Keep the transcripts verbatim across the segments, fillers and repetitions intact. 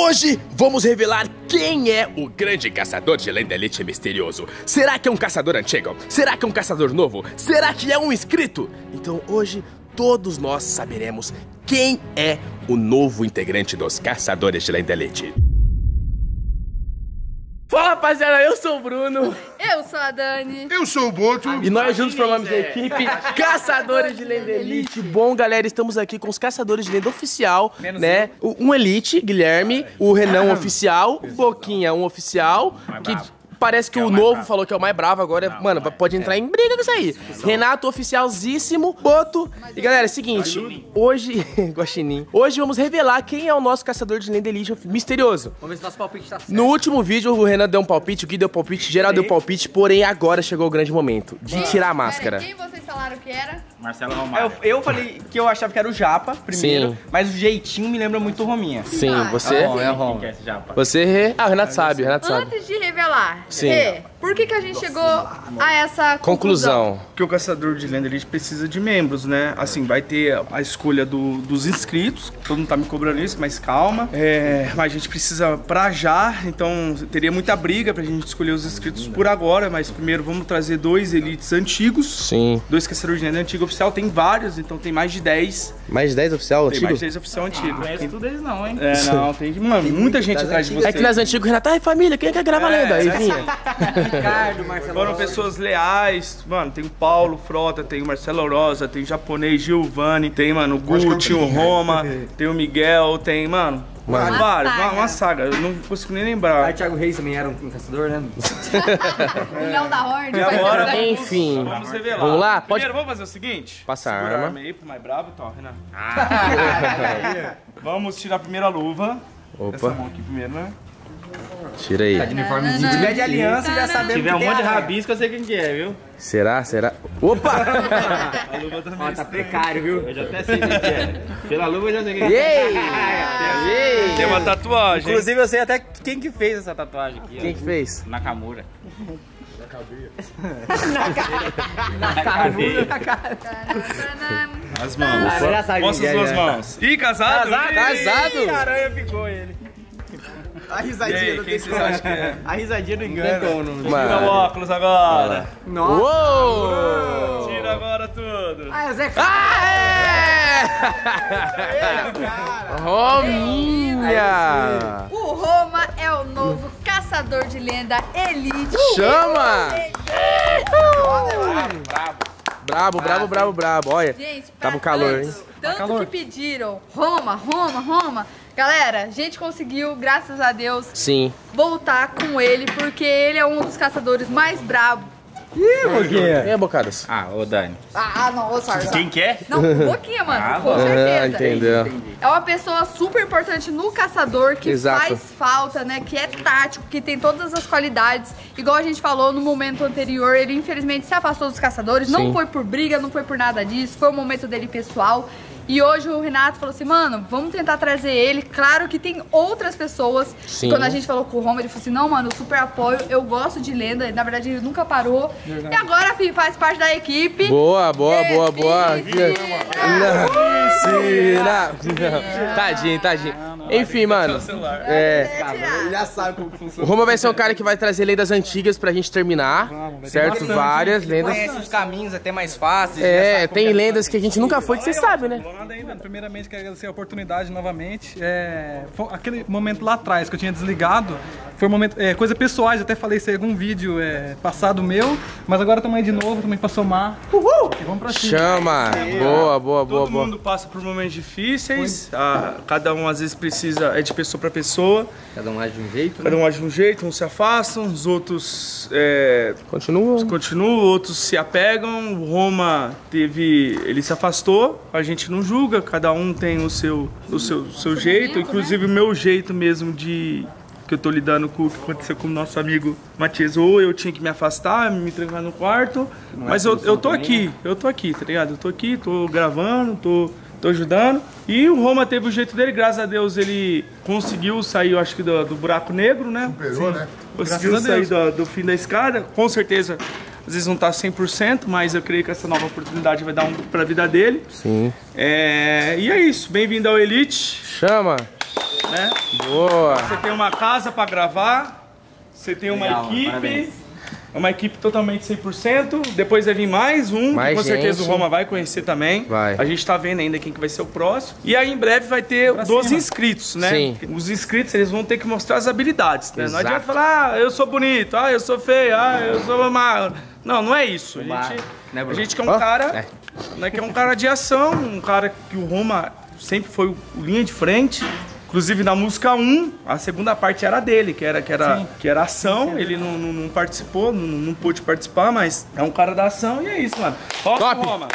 Hoje vamos revelar quem é o grande caçador de lenda elite misterioso. Será que é um caçador antigo? Será que é um caçador novo? Será que é um inscrito? Então hoje todos nós saberemos quem é o novo integrante dos caçadores de lenda elite. Fala, rapaziada, eu sou o Bruno. Eu sou a Dani. Eu sou o Boto. E nós juntos formamos a equipe Caçadores de Lenda Elite. Bom, galera, estamos aqui com os Caçadores de Lenda Oficial, menos né? Eu. Um Elite, Guilherme, o Renan Oficial, o Boquinha, um Oficial, que parece que, que é o, o novo bravo. Falou que é o mais bravo agora. Não, mano, pode entrar é. em briga com isso aí. Renato, oficialzíssimo, Boto. E galera, é o seguinte, hoje... Guaxinim. Hoje vamos revelar quem é o nosso caçador de lenda elite misterioso. Vamos ver se nosso palpite tá certo. No último vídeo, o Renan deu um palpite, o Gui deu palpite, geral deu palpite, porém agora chegou o grande momento de tirar a máscara. Quem vocês falaram que era? Marcelo Romário. Eu, eu falei que eu achava que era o Japa, primeiro, sim. Mas o jeitinho me lembra muito o Rominha. Sim, ah, você... É o Rom. Quem é esse Japa? Você... Ah, o Renato sabe, o Renato sabe. Antes de revelar, sim. Rê, por que que a gente chegou a essa conclusão? conclusão? Porque o caçador de lenda elite precisa de membros, né? Assim, vai ter a escolha do, dos inscritos, todo mundo tá me cobrando isso, mas calma. É, mas a gente precisa pra já, então teria muita briga pra gente escolher os inscritos por agora, mas primeiro vamos trazer dois elites antigos. Sim. Dois caçadores de lenda antigo oficial, tem vários, então tem mais de dez. Mais de dez oficial tem antigo? Tem mais de dez oficial antigo. Não conhece tudo eles não, hein? É, não, tem, mano, tem muita gente atrás de você. É que nas antigas, Renato, ai família, quem é que grava é, lenda? Aí vinha. Ricardo, Marcelo Foram pessoas leais, mano, tem o Paulo Frota, tem o Marcelo Rosa, tem o japonês Giovanni, tem, mano, o Gucci, o Roma, tem o Miguel, tem, mano, mano. vários, uma, uma saga, eu não consigo nem lembrar. Aí o Thiago Reis também era um caçador, né? O Leão da Horde. E agora, enfim, vamos revelar. Vamos lá? Pode... Primeiro, vamos fazer o seguinte. Passa a arma. arma. aí pro mais bravo, então, Renan. Ah. Vamos tirar a primeira luva. Opa. Essa mão aqui primeiro, né? Tira aí. Tá de uniformezinho. Se tiver de aliança, já sabemos. Se tiver um monte de rabisco, eu sei quem que é, viu? Será? Será? Opa! A luva também. Ó, tá precário, viu? Eu já até sei quem que é. Pela luva eu já sei quem que é. Tem uma tatuagem. Inclusive eu sei até quem que fez essa tatuagem aqui. Quem ó. que fez? Nakamura. Na cabeça. Na cabeça. Na cara. As mãos. Ah, já sabe mostra as duas mãos. Ih, casado? Casado? Casado? Ih, a aranha picou ele. A risadinha aí, do quem vocês acham que é? A risadinha do engano. Tira o óculos agora. Nossa. Uou! Tira agora tudo. Ah, é o Zé Ah, Rominha! O Roma é o novo caçador de lenda elite. Chama! Brabo, brabo, brabo, brabo. Olha, gente, tá com calor, hein? Tanto calor. que pediram Roma, Roma, Roma. Galera, a gente conseguiu, graças a Deus, sim, voltar com ele, porque ele é um dos caçadores mais brabos. Ih, Boquinha. Quem é Bocadas? Ah, ô Dani. Ah, não, ô sorry. Quem que é? Não, Boquinha, mano, Ah, com ah, certeza. entendeu. É uma pessoa super importante no caçador, que exato. faz falta, né? Que é tático, que tem todas as qualidades. Igual a gente falou no momento anterior, ele infelizmente se afastou dos caçadores. Sim. Não foi por briga, não foi por nada disso. Foi o momento dele pessoal. E hoje o Renato falou assim, mano, vamos tentar trazer ele. Claro que tem outras pessoas. Sim. Quando a gente falou com o Roma, ele falou assim, não, mano, eu super apoio, eu gosto de lenda. Na verdade, ele nunca parou. Verdade. E agora, filho, faz parte da equipe. Boa, boa, boa, boa. Piscina. Tadinho, tadinho. Enfim, mano. É. Ele já sabe como funciona. O Roma vai ser um cara que vai trazer lendas antigas pra gente terminar. Certo? Várias lendas. Conhece os caminhos até mais fáceis. É, tem lendas que a gente nunca foi, que você sabe, né? Ainda. Primeiramente, quero agradecer a oportunidade novamente. É, foi aquele momento lá atrás que eu tinha desligado, foi um momento, é, coisa pessoais, até falei isso em algum vídeo é, passado meu, mas agora estamos aí de novo, também pra somar. Uhul! E vamos pra cima. Chama! Boa, boa, boa, Todo boa. mundo passa por momentos difíceis, a, cada um às vezes precisa, é de pessoa pra pessoa. Cada um age de um jeito, Cada né? um age de um jeito, uns se afastam, os outros é, Continua. continuam, outros se apegam. O Roma teve, ele se afastou, a gente não julga, cada um tem o seu, o seu, o seu jeito, inclusive o meu jeito mesmo de... que eu tô lidando com o que aconteceu com o nosso amigo Matias. Ou eu tinha que me afastar, me trancar no quarto, mas eu, eu tô aqui, eu tô aqui, tá ligado? Eu tô aqui, tô gravando, tô, tô ajudando. E o Roma teve o jeito dele, graças a Deus ele conseguiu sair, eu acho que do, do buraco negro, né? Superou, né? Conseguiu sair do, do fim da escada, com certeza. Às vezes não tá cem por cento, mas eu creio que essa nova oportunidade vai dar um pra vida dele. Sim. É, e é isso, bem-vindo ao Elite. Chama! né? Boa. Você tem uma casa pra gravar, você tem uma Legal, equipe, parabéns. uma equipe totalmente cem por cento. Depois vai vir mais um, Mais que com certeza gente. o Roma vai conhecer também. Vai. A gente tá vendo ainda quem que vai ser o próximo. E aí em breve vai ter doze inscritos, né? Sim. Os inscritos, eles vão ter que mostrar as habilidades, né? Não Exato. adianta falar, ah, eu sou bonito, ah, eu sou feio, ah, eu sou magro. Não, não é isso. A gente, Né, a Bruno? gente quer um Ó, cara, é. né, que é um cara de ação, um cara que o Roma sempre foi o linha de frente. Inclusive na música um, a segunda parte era dele, que era, que era, que era ação. Ele não, não, não participou, não, não pôde participar, mas é um cara da ação e é isso, mano. Ó, Top. Roma.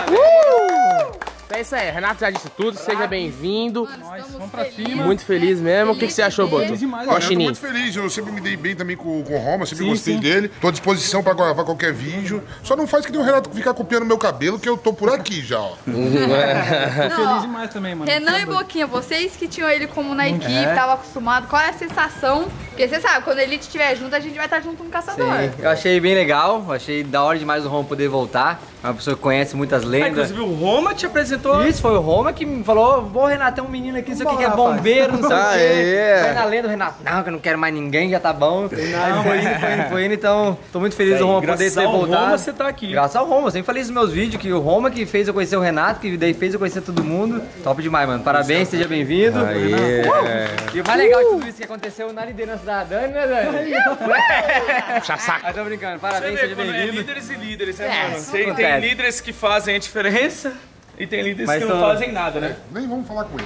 É isso aí, Renato já disse tudo, seja bem-vindo. Vamos pra cima. Muito feliz mesmo. O que, que você achou, Boto? demais. Ó, Olha, eu tô Chininho. muito feliz, eu sempre me dei bem também com, com o Roma, sempre Sim, gostei sim. dele. Tô à disposição pra gravar qualquer vídeo. Só não faz que nem o Renato ficar copiando meu cabelo, que eu tô por aqui já, ó. Tô Não, feliz ó, demais também, mano. Renan e Boquinha, vocês que tinham ele como na equipe, tava acostumado, qual é a sensação? Porque você sabe, quando ele estiver junto, a gente vai estar junto com o caçador. Sim, eu achei bem legal, achei da hora demais o Roma poder voltar. É uma pessoa que conhece muitas Ah, lendas. inclusive o Roma te apresentou. Isso, foi o Roma que me falou, bom, Renato, tem um menino aqui, não sei o que, que é Vamos lá, bombeiro, não sei Ah, o quê. é. Vai na lenda, o Renato, não, que eu não quero mais ninguém, já tá bom. Aí foi indo, foi indo, foi indo, então tô muito feliz do Roma poder Graças ter ao voltado. Roma você tá aqui. Graças ao Roma, eu sempre falei isso nos meus vídeos, que o Roma que fez eu conhecer o Renato, que daí fez eu conhecer todo mundo. Top demais, mano. Parabéns, seja bem-vindo. Aê. E o mais legal de tudo isso que aconteceu na liderança da Dani, né, Dani? Puxa saco. Mas tô brincando, Você parabéns, vê seja quando é bem-vindo. líderes e líderes, né, É, mano? isso Tem, tem acontece. líderes que fazem a diferença e tem líderes Mas que não são- fazem nada, né? Nem vamos falar com ele.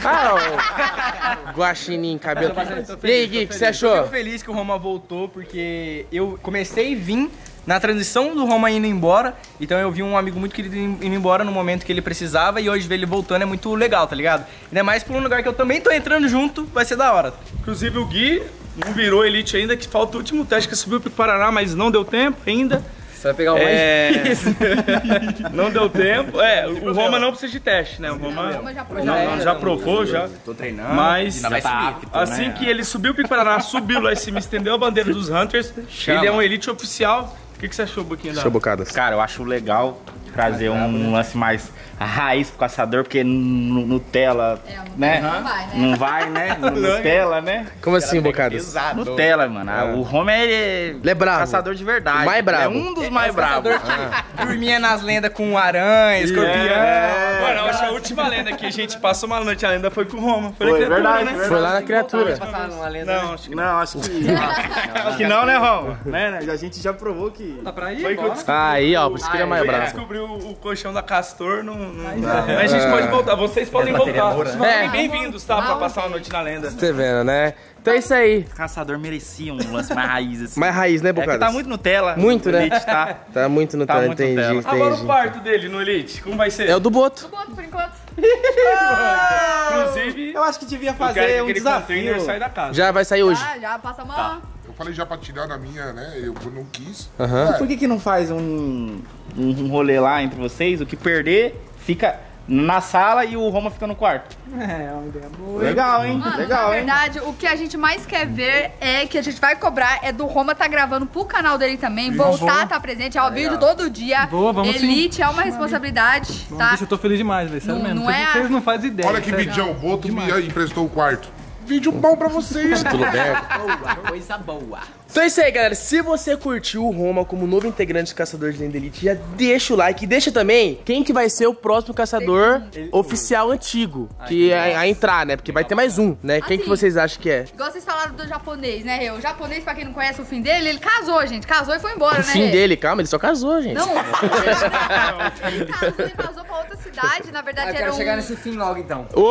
Ah, o Guaxinim, cabelo. E aí, Gui, o que você achou? Tá Fico feliz que o Roma voltou, porque eu comecei a vir na transição do Roma indo embora, então eu vi um amigo muito querido indo embora no momento que ele precisava e hoje ver ele voltando é muito legal, tá ligado? Ainda mais por um lugar que eu também tô entrando junto, vai ser da hora. Inclusive o Gui não virou elite ainda, que falta o último teste, que subiu pro Paraná, mas não deu tempo ainda. Você vai pegar o É... não deu tempo. É, o Roma não precisa de teste, né? O Roma Roma já provou. não, não, já provou, já. Tô treinando. Mas ainda vai subir, assim né? que ele subiu pro Paraná, subiu lá em cima, estendeu a bandeira dos Hunters, Chama. ele é um elite oficial. O que, que você achou, Boquinha? da- Show bocadas. Cara, eu acho legal trazer um lance mais raiz pro caçador, porque no Nutella, É, o né? Nutella não vai, né? Não vai, né? No Nutella, né? Como assim, bocadas? Nutella, mano. Ah, O Roma é, Ele é bravo. caçador de verdade. O mais bravo. É um dos mais bravos. Dormia nas lendas com aranha, escorpião. É. Mano, eu acho que a última lenda que a gente passou uma noite a lenda foi com o Roma. Foi, Foi, na criatura, verdade, né? Foi lá na criatura. Passar numa lenda. Não, acho que Não, acho que acho que não, né, Roma? Né? A gente já provou que... Tá pra ir? foi que eu Bora. descobri. Aí, ó, por isso que ele é mais Foi que eu bravo. descobri o, o colchão da Castor. Não, não... Mas a gente pode voltar, vocês podem voltar. Vocês É. podem bem-vindos, tá? Pra passar uma noite na lenda. Você vendo, né? Então é isso aí. Caçador merecia um lance mais raiz, assim. Mais raiz, né, É que bocadas? tá muito Nutella. Muito, o né? Elite tá... Tá muito no Tá tela, muito entendi, Nutella. entendi. Agora o quarto dele no Elite, como vai ser? É o do Boto. Boto por enquanto. Inclusive, Eu acho que devia eu quero que fazer um aquele desafio. container sai da casa. Já vai sair hoje. Já, já passa uma... Eu falei já pra tirar na minha, né? Eu não quis. Aham. Por que que não faz um, um rolê lá entre vocês? O que perder fica na sala e o Roma fica no quarto. É, uma ideia boa. Legal, hein? Mano, Legal, na hein? verdade, o que a gente mais quer ver é que a gente vai cobrar é do Roma tá gravando pro canal dele também, voltar, tá presente, ao vídeo todo dia. Boa, vamos sim. Elite é uma responsabilidade, Bom, tá? bicho, eu tô feliz demais, velho. Sério Não- mesmo. não é a- Vocês não fazem ideia. Olha que sério. vidão, o Boto me emprestou o quarto. Vídeo bom pra vocês. Tudo bem? Coisa boa. Então é isso aí, galera. Se você curtiu o Roma como novo integrante do Caçador de Lenda Elite, já deixa o like. E deixa também quem que vai ser o próximo caçador oficial antigo. Que é a entrar, né? Porque vai ter mais um, né? Quem que Assim. vocês acham que é? Igual vocês falaram do japonês, né, Rê? O japonês, pra quem não conhece o fim dele, ele casou, gente. Casou e foi embora, O né, fim Rê? dele, calma, ele só casou, gente. Não. Ele casou, ele casou pra outra cidade. Na verdade, Ah, eu era quero um... chegar nesse fim logo, então. Ô!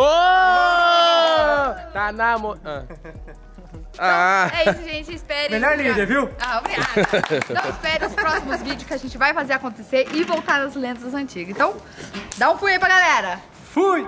Tá na mo... Ah. Ah. É isso, gente. Espere. Melhor líder, viu? Ah, obrigada. Então espere os próximos vídeos que a gente vai fazer acontecer e voltar nas lendas antigas. Então, dá um fui aí pra galera. Fui!